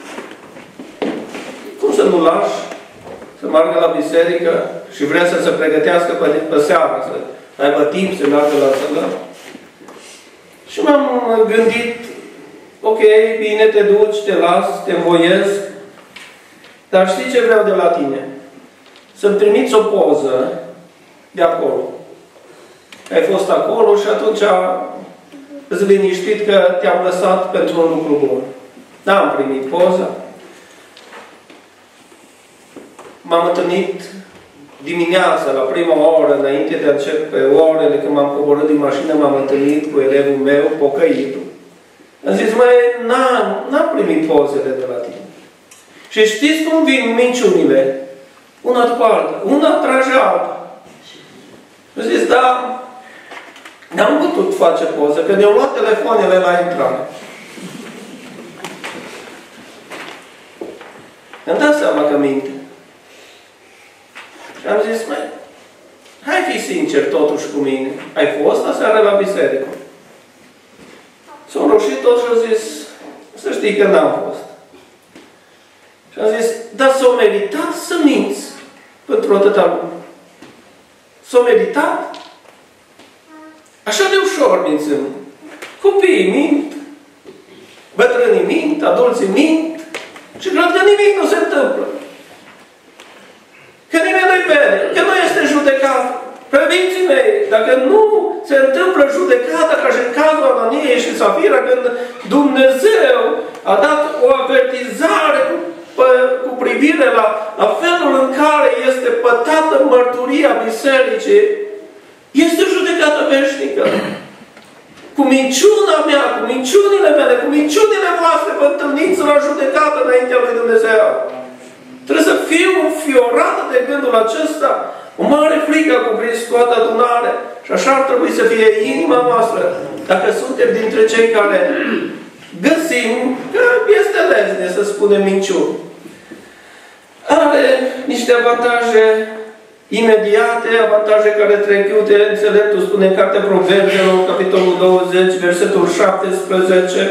[SPEAKER 3] Cum să nu lași să meargă la biserică și vrea să se pregătească pe, pe seara, să aibă timp să meargă la sălă? Și m-am gândit, ok, bine, te duci, te las, te învoiesc, dar știi ce vreau de la tine? Să-mi trimiți o poză de acolo. Ai fost acolo și atunci îți liniștit că te-am lăsat pentru un lucru bun. N-am primit poza. M-am întâlnit dimineața, la prima oră, înainte de a începe orele, când m-am coborât din mașină, m-am întâlnit cu elevul meu, pocăitul. Am zis, măi, n-am primit pozele de la tine. Și știți cum vin minciunile? Una după alta. Una trage alta. Am zis, da, n-am putut face poză, că ne-au luat telefoanele la intrare. Mi-am dat seama că minte. Și am zis, măi, hai fi sincer totuși cu mine. Ai fost aseară la biserică? S-a înroșit tot și a zis, să știi că n-am fost. Și am zis, dar s-a meritat să minți pentru atâta lume. S-a meritat? Așa de ușor mințim. Copiii mint, bătrânii mint, adulții mint și cred că nimic nu se întâmplă. Că nimeni nu-i vede, că nu este judecat. Previnții mei, dacă nu se întâmplă judecata ca și în cazul Ananiei și Safira, când Dumnezeu a dat o avertizare cu, pe, cu privire la, la felul în care este pătată mărturia bisericii, este judecată veșnică. Cu minciuna mea, cu minciunile mele, cu minciunile voastre, vă întâlniți la judecată înaintea lui Dumnezeu. Trebuie să fiu înfiorată de gândul acesta. O mare frică a cuprins toată adunarea. Și așa ar trebui să fie inima noastră. Dacă suntem dintre cei care găsim că este lezne să spunem minciuni. Are niște avantaje imediate, avantaje care trec iute. Înțeleptul spune în Cartea Proverbelor, capitolul douăzeci, versetul șaptesprezece,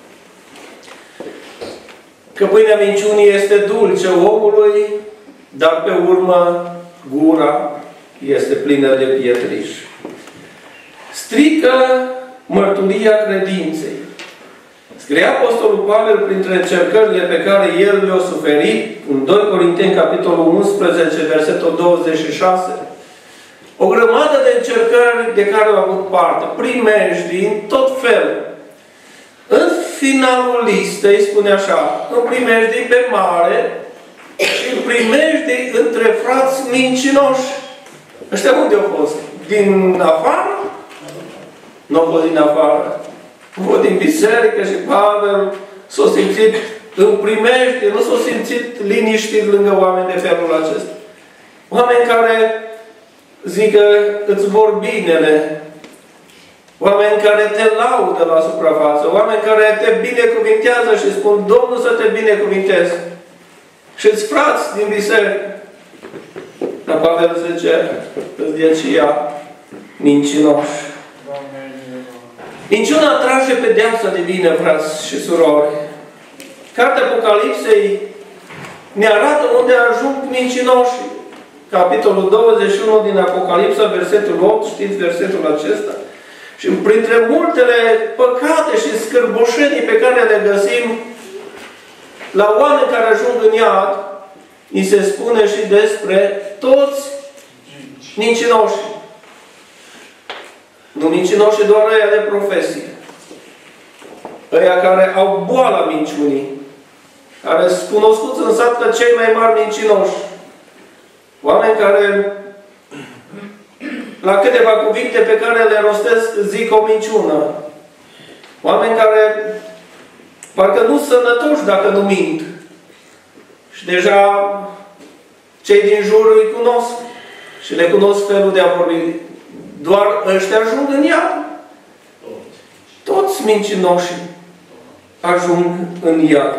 [SPEAKER 3] că pâinea minciunii este dulce omului, dar pe urmă gura este plină de pietriș. Strică mărturia credinței. Scrie Apostolul Pavel printre încercările pe care el le-a suferit în doi Corinteni, capitolul unsprezece, versetul douăzeci și șase. O grămadă de încercări de care au avut parte, primejdii în tot felul. În finalul listei spune așa, în primejdii pe mare și în primejdii între frați mincinoși. Ăștia unde au fost? Din afară? Nu au fost din afară. Au fost din biserică și Pavel s-a simțit în primejdii, nu s-a simțit liniștit lângă oameni de felul acesta. Oameni care zic că îți vor binele. Oameni care te laudă la suprafață. Oameni care te binecuvintează și spun, Domnul să te binecuvinteze. Și-ți frați din biserică. Dar Pavel zice, îți de aceea mincinoși. Minciuna trage pedeapsa divină, frați și surori. Cartea Apocalipsei ne arată unde ajung mincinoși. Capitolul douăzeci și unu din Apocalipsa, versetul opt, știți versetul acesta? Și printre multele păcate și scârboșenii pe care le găsim la oameni care ajung în iad, ni se spune și despre toți mincinoși. Nu mincinoși doar ăia de profesie. Ăia care au boala minciunii. Care sunt cunoscuți în sat ca cei mai mari mincinoși. Oameni care la câteva cuvinte pe care le rostesc zic o minciună. Oameni care parcă nu sunt sănătoși dacă nu mint. Și deja cei din jur îi cunosc. Și le cunosc felul de a vorbi. Doar ăștia ajung în iad. Toți mincinoșii ajung în iad.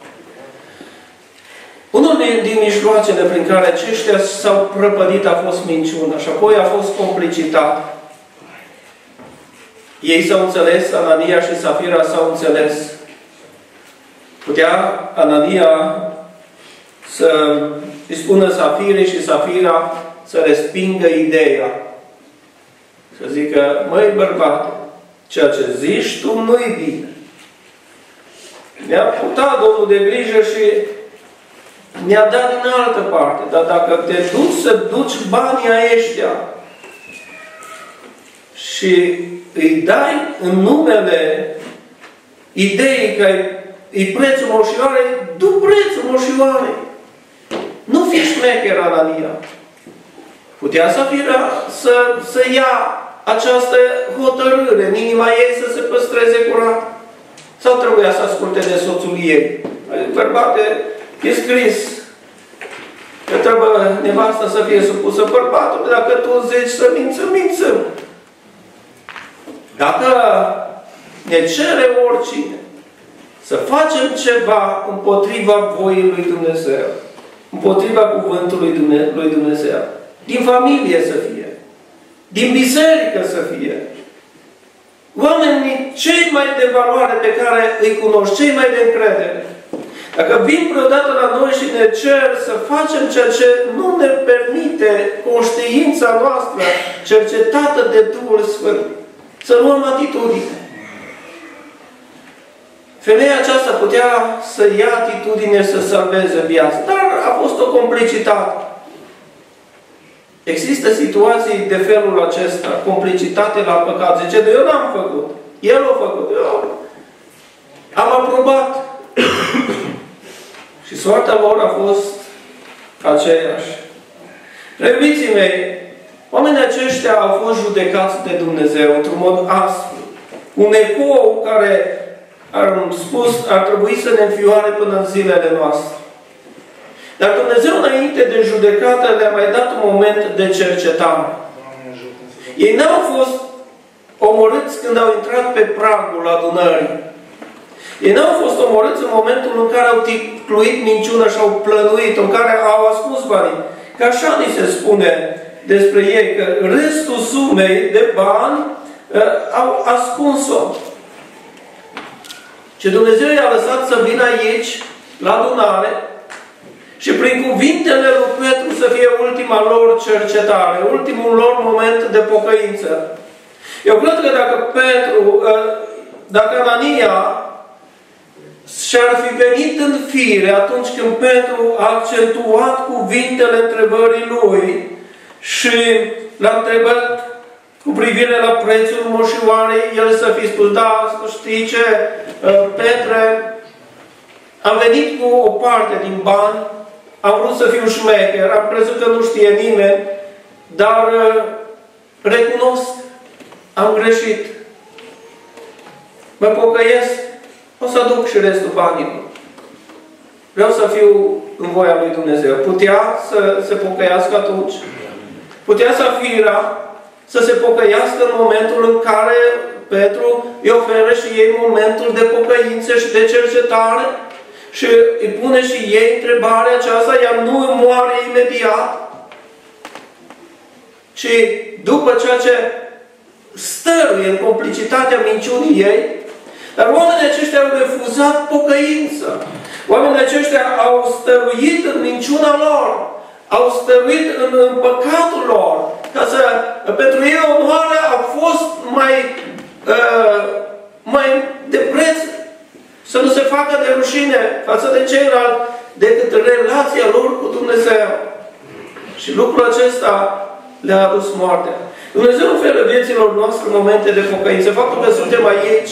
[SPEAKER 3] Unul din mijloacele prin care aceștia s-au prăpădit a fost minciuna și apoi a fost complicitate. Ei s-au înțeles, Anania și Safira s-au înțeles. Putea Anania să îi spună Safirei și Safira să respingă ideea. Să zică, măi bărbate, ceea ce zici tu nu-i bine. Ne-a purtat Domnul de grijă și ne-a dat din altă parte. Dar dacă te duci să duci banii ăștia și îi dai în numele ideii că e prețul moșioarei, du prețul moșioarei. Nu fi șmecher, Anania. Putea Safira să, să ia această hotărâre în inima ei să se păstreze curat. Sau trebuia să asculte de soțul ei? Bărbate, e scris că trebuie nevasta să fie supusă bărbatului. Dacă tu zici să mințăm, mințăm. Dacă ne cere oricine să facem ceva împotriva voii lui Dumnezeu, împotriva cuvântului lui Dumnezeu, din familie să fie, din biserică să fie, oamenii cei mai de valoare pe care îi cunoști, cei mai de încredere, dacă vin vreodată la noi și ne cer să facem ceea ce nu ne permite conștiința noastră cercetată de Duhul Sfânt, să luăm atitudine. Femeia aceasta putea să ia atitudine să salveze viața, dar a fost o complicitate. Există situații de felul acesta, complicitate la păcat. Zice, de eu n-am făcut. El a făcut. Eu am aprobat. Și soarta lor a fost aceeași. Iubiții mei, oamenii aceștia au fost judecați de Dumnezeu într-un mod aspru. Un ecou care, am spus, ar trebui să ne înfioare până în zilele noastre. Dar Dumnezeu, înainte de judecată, le-a mai dat un moment de cercetare. Ei n-au fost omorâți când au intrat pe pragul adunării. Ei n-au fost omorâți în momentul în care au ticluit minciună și au plănuit, în care au ascuns banii. Că așa ni se spune despre ei, că restul sumei de bani uh, au ascuns-o. Și Dumnezeu i-a lăsat să vină aici, la adunare, și prin cuvintele lui Petru să fie ultima lor cercetare, ultimul lor moment de pocăință. Eu cred că dacă Petru, dacă Anania și-ar fi venit în fire atunci când Petru a accentuat cuvintele întrebării lui și l-a întrebat cu privire la prețul moșioarei, el să fi spus, da, știi ce, Petre, am venit cu o parte din bani, am vrut să fiu șmecher, am crezut că nu știe nimeni, dar recunosc, am greșit. Mă pocăiesc, o să aduc și restul banilor. Vreau să fiu în voia lui Dumnezeu. Putea să se pocăiască atunci. Putea Safira să se pocăiască în momentul în care Petru îi oferă și ei momentul de pocăință și de cercetare și îi pune și ei întrebarea aceasta, ea nu moare imediat, ci după ceea ce stăruie în complicitatea minciunii ei. Dar oamenii aceștia au refuzat pocăință. Oamenii aceștia au stăruit în minciuna lor. Au stăruit în, în păcatul lor. Ca să, pentru ei onoarea a fost mai, uh, mai de preț, să nu se facă de rușine față de ceilalți, decât relația lor cu Dumnezeu. Și lucrul acesta le-a adus moartea. Dumnezeu oferă vieților noastre momente de pocăință. Faptul că suntem aici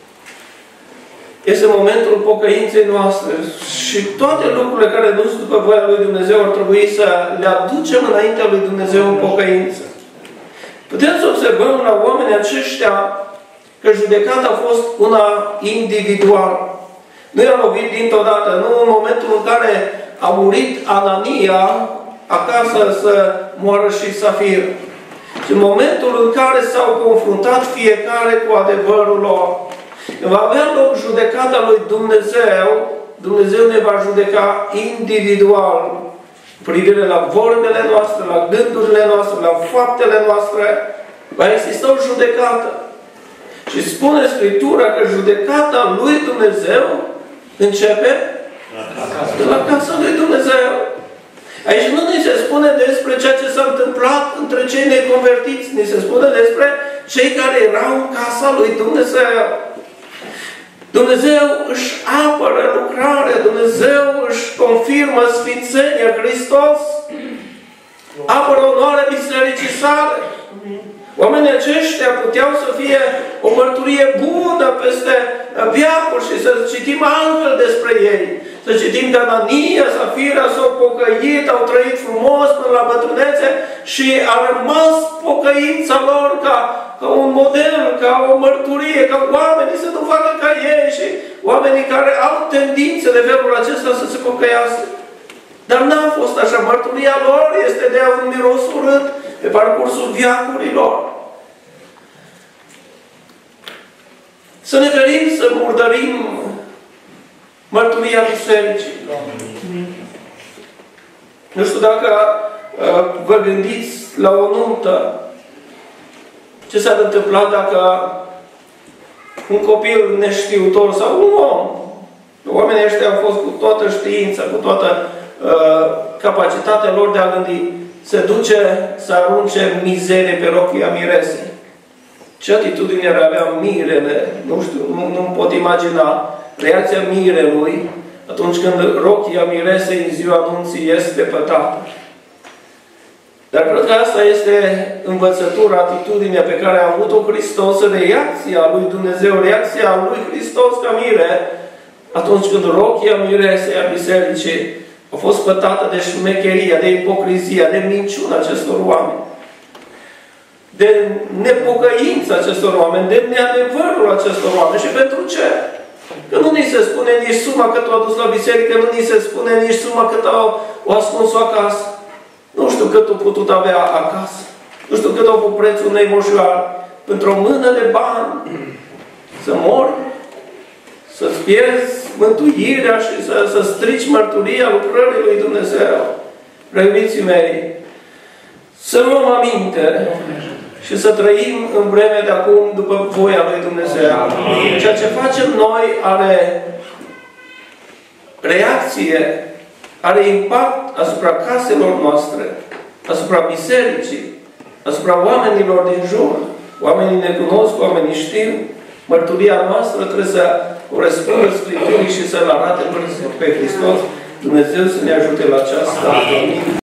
[SPEAKER 3] este momentul pocăinței noastre. Și toate lucrurile care nu sunt după voia lui Dumnezeu ar trebui să le aducem înaintea lui Dumnezeu în pocăință. Putem să observăm la oamenii aceștia că judecata a fost una individuală. Nu i-a lovit dintr-o dată, nu în momentul în care a murit Anania acasă să moară și Safira. Și în momentul în care s-au confruntat fiecare cu adevărul lor. Când va avea loc judecata lui Dumnezeu, Dumnezeu ne va judeca individual privire la vorbele noastre, la gândurile noastre, la faptele noastre. Va exista o judecată. Și spune Scriptura că judecata lui Dumnezeu începe de la casa lui Dumnezeu. Aici nu ni se spune despre ceea ce s-a întâmplat între cei neconvertiți, ni se spune despre cei care erau în casa lui Dumnezeu. Dumnezeu își apără lucrarea, Dumnezeu își confirmă sfințenia, Hristos apără onoarea bisericii sale. Oamenii aceștia puteau să fie o mărturie bună peste veacuri și să citim altfel despre ei. Să citim că Anania, Safira s-au pocăit, au trăit frumos până la bătrânețe și a rămas pocăința lor ca, ca un model, ca o mărturie, ca oamenii să nu facă ca ei și oamenii care au tendințe de felul acesta să se pocăiască. Dar n-a fost așa. Mărturia lor este de un miros urât pe parcursul veacurilor. Să ne ferim să murdărim mărturia bisericii. Nu știu dacă uh, vă gândiți la o nuntă. Ce s-ar întâmpla dacă un copil neștiutor sau un om, oamenii ăștia au fost cu toată știința, cu toată uh, capacitatea lor de a gândi, se duce să arunce mizerie pe rochia miresei. Ce atitudine ar avea mirele? Nu știu, nu, nu pot imagina reacția mirelui atunci când rochia miresei în ziua anunții este pătată. Dar cred că asta este învățătura, atitudinea pe care a avut-o Hristos, reacția lui Dumnezeu, reacția lui Hristos ca mire, atunci când rochia miresei a bisericii a fost pătată de șmecheria, de ipocrizia, de minciuna acestor oameni, de nepocăința acestor oameni, de neadevărul acestor oameni. Și pentru ce? Că nu ni se spune nici suma cât o adus la biserică, nu ni se spune nici suma cât au, o ascuns-o acasă. Nu știu cât o putut avea acasă. Nu știu cât au fost prețul unei moșoare. Pentru o mână de bani să mori, să-ți pierzi mântuirea și să, să strici mărturia lucrării lui Dumnezeu. Preobiții mei, să luăm aminte și să trăim în vremea de acum după voia lui Dumnezeu. Ceea ce facem noi are reacție, are impact asupra caselor noastre, asupra bisericii, asupra oamenilor din jur. Oamenii ne cunosc, oamenii știu. Mărturia noastră trebuie să corespundă Scripturii și să-L arate pe Hristos. Dumnezeu să ne ajute la aceasta. Amin.